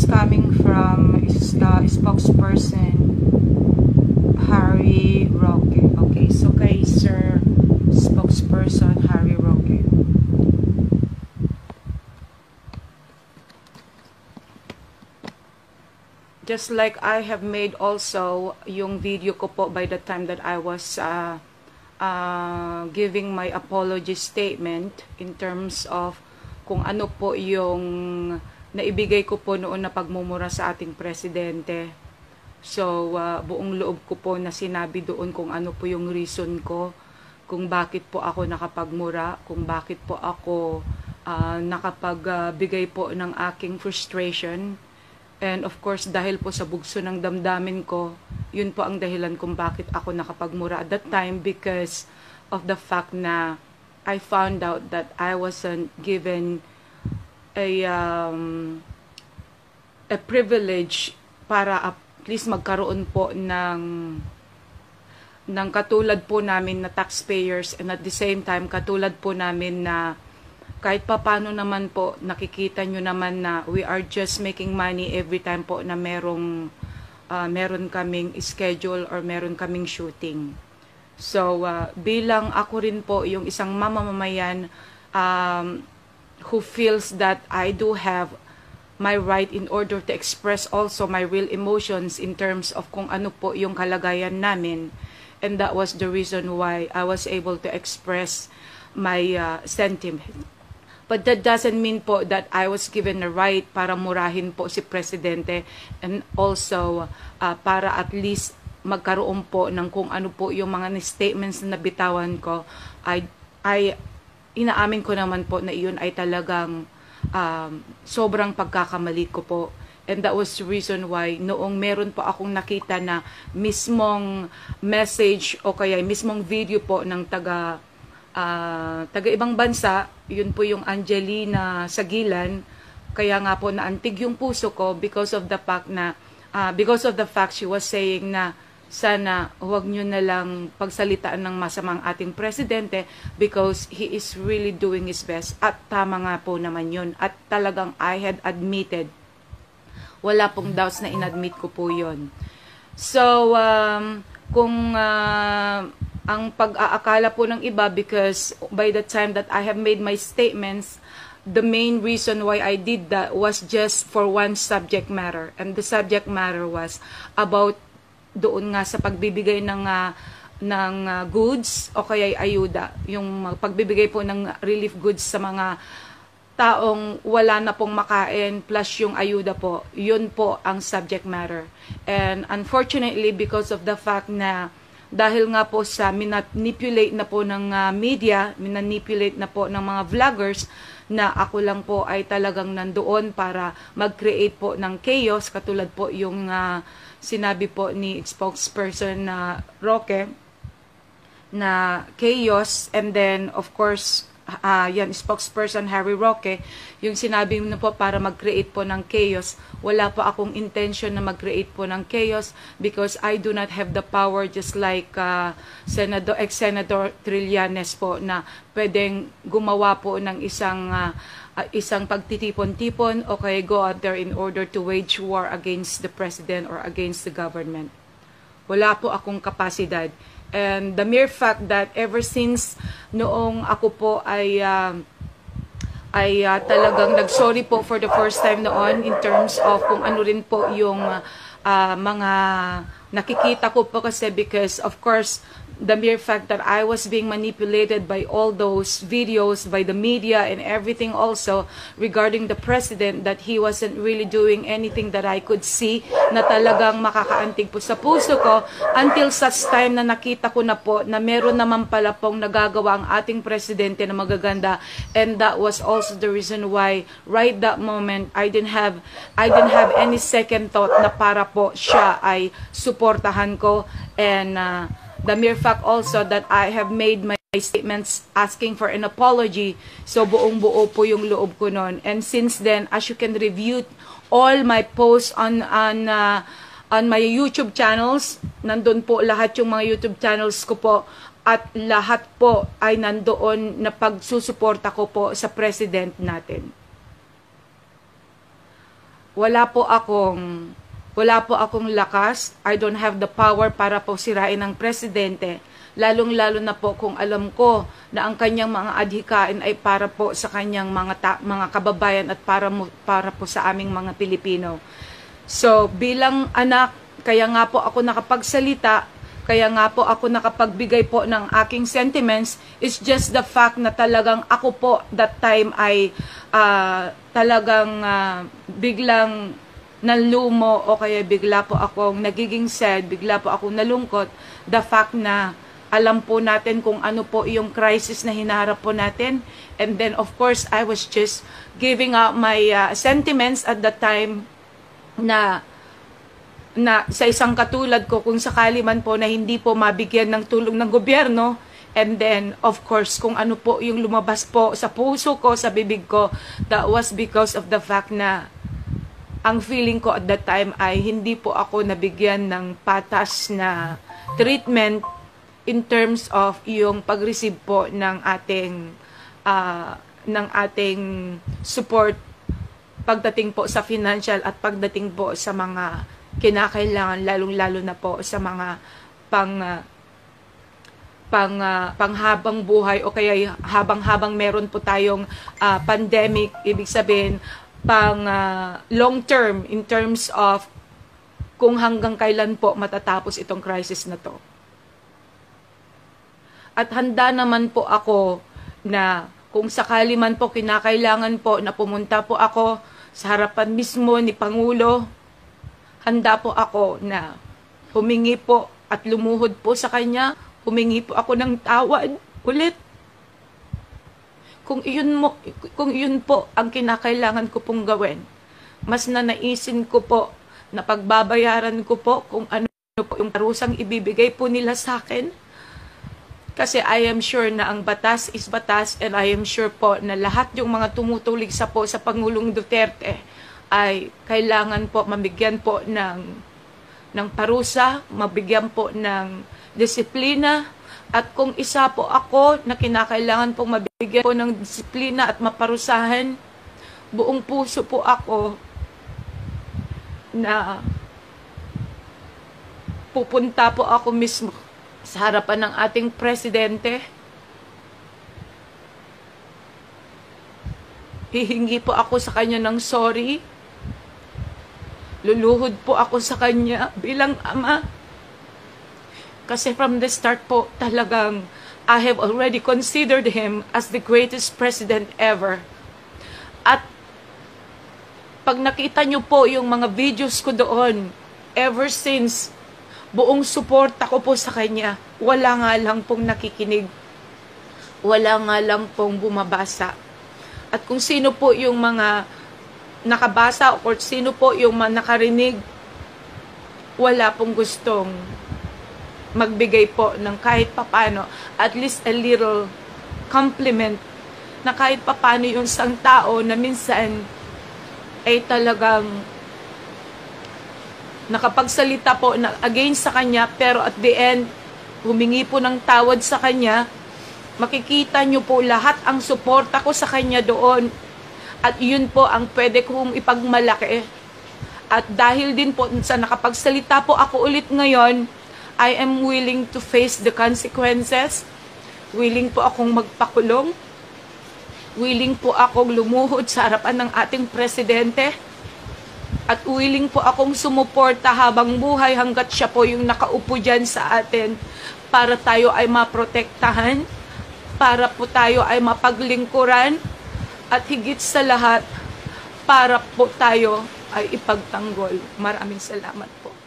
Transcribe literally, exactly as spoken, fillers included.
coming from uh, spokesperson Harry Roque. Okay, so kay Sir Spokesperson Harry Roque. Just like I have made also yung video ko po by the time that I was uh, uh, giving my apology statement in terms of kung ano po yung naibigay ko po noon na pagmumura sa ating presidente. So, uh, buong loob ko po na sinabi doon kung ano po yung reason ko, kung bakit po ako nakapagmura, kung bakit po ako uh, nakapagbigay uh, po ng aking frustration. And of course, dahil po sa bugso ng damdamin ko, yun po ang dahilan kung bakit ako nakapagmura at that time, because of the fact na I found out that I wasn't given a, um, a privilege para at least magkaroon po ng, ng katulad po namin na taxpayers, and at the same time, katulad po namin na kahit pa paano naman po, nakikita nyo naman na we are just making money every time po na merong, uh, meron kaming schedule or meron kaming shooting. So, uh, bilang ako rin po yung isang mamamayan um, who feels that I do have my right in order to express also my real emotions in terms of kung ano po yung kalagayan namin. And that was the reason why I was able to express my uh, sentiment. But that doesn't mean po that I was given the right para murahin po si Presidente, and also uh, para at least magkaroon po ng kung ano po yung mga statements na nabitawan ko. I, I inaamin ko naman po na iyon ay talagang um, sobrang pagkakamali ko po. And that was the reason why noong meron po akong nakita na mismong message o kaya mismong video po ng taga Uh, taga-ibang bansa, yun po yung Angelina Sagilan, kaya nga po naantig yung puso ko because of the fact na, uh, because of the fact she was saying na sana huwag nyo na lang pagsalitaan ng masamang ating presidente because he is really doing his best. At tama nga po naman yun. At talagang I had admitted, wala pong doubts na inadmit ko po yun. So, um, kung uh, ang pag-aakala po ng iba, because by the time that I have made my statements, the main reason why I did that was just for one subject matter. And the subject matter was about doon nga sa pagbibigay ng, uh, ng uh, goods o kaya ayuda. Yung pagbibigay po ng relief goods sa mga taong wala na pong makain plus yung ayuda po. Yun po ang subject matter. And unfortunately, because of the fact na dahil nga po sa manipulate na po ng uh, media, manipulate na po ng mga vloggers, na ako lang po ay talagang nandoon para mag-create po ng chaos, katulad po yung uh, sinabi po ni spokesperson na uh, Roque, na chaos, and then of course, uh, yan, spokesperson Harry Roque, yung sinabi mo po para mag-create po ng chaos. Wala po akong intention na mag-create po ng chaos because I do not have the power, just like uh, Senador, ex-Senator Trillanes po, na pwedeng gumawa po ng isang uh, uh, isang pagtitipon-tipon o kaya go out there in order to wage war against the president or against the government. Wala po akong kapasidad. And the mere fact that ever since noong ako po ay uh, ay uh, talagang nag-sorry po for the first time noon in terms of kung ano rin po yung uh, mga nakikita ko po, kasi because of course the mere fact that I was being manipulated by all those videos, by the media and everything also regarding the president, that he wasn't really doing anything that I could see na talagang makakaantig po sa puso ko, until such time na nakita ko na po na meron naman pala pong nagagawa ang ating presidente na magaganda. And that was also the reason why right that moment I didn't have I didn't have any second thought na para po siya ay suportahan ko. And uh, the mere fact also that I have made my statements asking for an apology, so buong buo po yung loob ko nun. And since then, as you can review all my posts on on uh, on my YouTube channels, nandun po lahat yung mga YouTube channels ko po, at lahat po ay nandoon na pagsusuporta ko po sa president natin. wala po akong wala po akong lakas. I don't have the power para po sirain ang presidente. Lalong-lalo na po kung alam ko na ang kanyang mga adhikain ay para po sa kanyang mga ta- mga kababayan at para mo, para po sa aming mga Pilipino. So, bilang anak, kaya nga po ako nakapagsalita, kaya nga po ako nakapagbigay po ng aking sentiments, is just the fact na talagang ako po that time ay uh, talagang uh, biglang nalumo o kaya bigla po akong nagiging sad, bigla po akong nalungkot, the fact na alam po natin kung ano po yung crisis na hinaharap po natin. And then of course, I was just giving out my uh, sentiments at the time na na sa isang katulad ko, kung sakali man po na hindi po mabigyan ng tulong ng gobyerno, and then of course kung ano po yung lumabas po sa puso ko, sa bibig ko, that was because of the fact na ang feeling ko at that time ay hindi po ako nabigyan ng patas na treatment in terms of yung pag-receive po ng ating uh, ng ating support pagdating po sa financial at pagdating po sa mga kinakailangan, lalong-lalo na po sa mga pang uh, pang uh, panghabang buhay o kaya habang-habang meron po tayong uh, pandemic, ibig sabihin pang uh, long term in terms of kung hanggang kailan po matatapos itong crisis na to. At handa naman po ako na kung sakali man po kinakailangan po na pumunta po ako sa harapan mismo ni Pangulo, handa po ako na humingi po at lumuhod po sa kanya, humingi po ako ng tawad ulit. Kung iyon, mo, kung iyon po ang kinakailangan ko pong gawin, mas nanaisin ko po na pagbabayaran ko po kung ano po yung parusang ibibigay po nila sa akin. Kasi I am sure na ang batas is batas, and I am sure po na lahat yung mga tumutulig sa po sa Pangulong Duterte ay kailangan po mabigyan po ng, ng parusa, mabigyan po ng disiplina. At kung isa po ako na kinakailangan pong mabigyan po ng disiplina at maparusahan, buong puso po ako na pupunta po ako mismo sa harapan ng ating presidente. Hihingi po ako sa kanya ng sorry. Luluhod po ako sa kanya bilang ama. Kasi from the start po, talagang I have already considered him as the greatest president ever. At pag nakita nyo po yung mga videos ko doon, ever since, buong suporta ko po sa kanya, wala nga lang pong nakikinig. Wala nga lang pong bumabasa. At kung sino po yung mga nakabasa o sino po yung mga nakarinig, wala pong gustong magbigay po ng kahit papano, at least a little compliment, na kahit papano yung isang tao na minsan ay talagang nakapagsalita po na against sa kanya, pero at the end, humingi po ng tawad sa kanya. Makikita nyo po lahat ang suporta ko sa kanya doon, at yun po ang pwede kong ipagmalaki. At dahil din po sa nakapagsalita po ako ulit ngayon, I am willing to face the consequences. Willing po akong magpakulong. Willing po akong lumuhod sa harapan ng ating presidente. At willing po akong sumuporta habang buhay hanggat siya po yung nakaupo dyan sa atin, para tayo ay maprotektahan, para po tayo ay mapaglingkuran, at higit sa lahat, para po tayo ay ipagtanggol. Maraming salamat po.